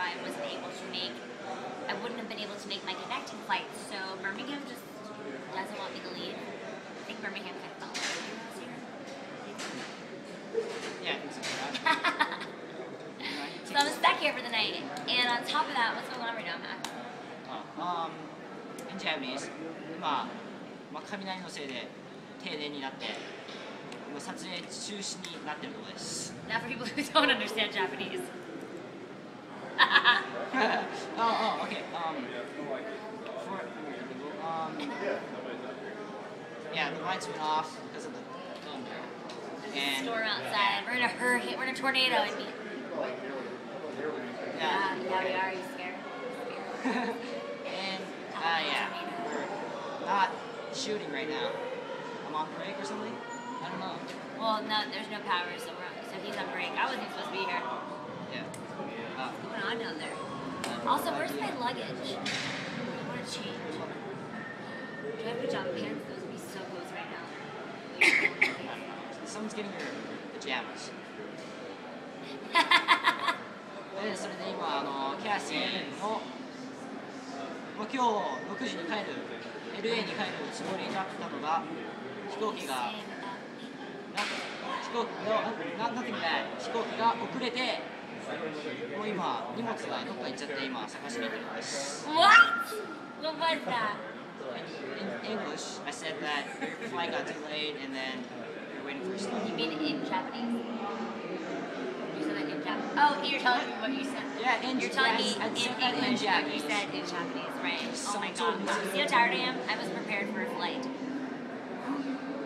I wouldn't have been able to make my connecting flight. So Birmingham just doesn't want me to leave. I think Birmingham kind of felt like last year. Yeah, I think so. So I'm stuck here for the night. And on top of that, what's going on right now, Matt? In Japanese, 今、雷のせいで停電になって、今撮影中止になってるところです。 Not for people who don't understand Japanese. Okay. Yeah, the lights went off because of the thunder. There's a storm outside. We're in a hurricane. We're in a tornado. I mean. Yeah. Yeah, we are. Are you scared? And yeah, we're not shooting right now. I'm on break or something. I don't know. Well, no, there's no power, so he's on break. I wasn't supposed to be here. Yeah. What's going on down there? Also, where's my luggage? I want to change. Do I have pajama pants? Those would be so close right now. Someone's getting your pajamas. でそれで今キャシーの、今日6時に帰る LA に帰るつもりだったのが飛行機が遅れてもう今荷物がどっか行っちゃって今探しに行ってるんです。 What? What was that? In English, I said that the flight got delayed and then you're waiting for your stuff. You mean in Japanese? You said that in Japanese. Oh, you're telling me what you said. Yeah, You're telling me in English what you said in Japanese, right? Oh my god. See how tired I am? I was prepared for a flight.